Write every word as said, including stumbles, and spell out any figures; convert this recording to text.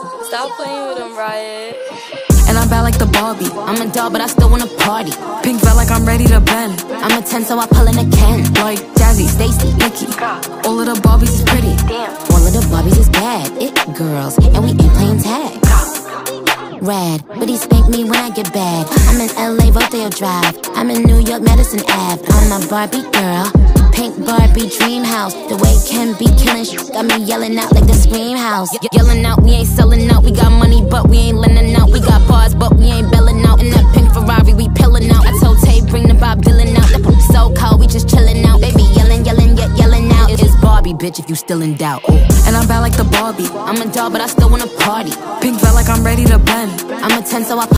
Stop playing with him, Riot. And I'm bad like the Barbie. I'm a doll, but I still wanna party. Pink felt like I'm ready to bend. I'm a ten, so I pull in a Ken. Like Jazzy, Stacy, Nikki. All of the Barbies is pretty. All of the Barbies is bad. It girls, and we ain't playing tag. Rad, but he spank me when I get bad. I'm in L A, Rodeo Drive. I'm in New York, Madison Ave. I'm a Barbie girl. Pink Barbie dream house. The way Ken be killing shit got me yelling out like the Scream House. Ye yelling out, we ain't selling out. We got money, but we ain't lending out. We got bars, but we ain't belling out. In that pink Ferrari, we pillin' out. I told Tay, bring the Bob Dylan out. That poop so cold, we just chillin' out. Baby yelling, yelling, yet yelling out. It's Barbie, bitch, if you still in doubt. Ooh. And I'm bad like the Barbie. I'm a doll, but I still wanna party. Pink felt like I'm ready to bend. I'm a ten, so I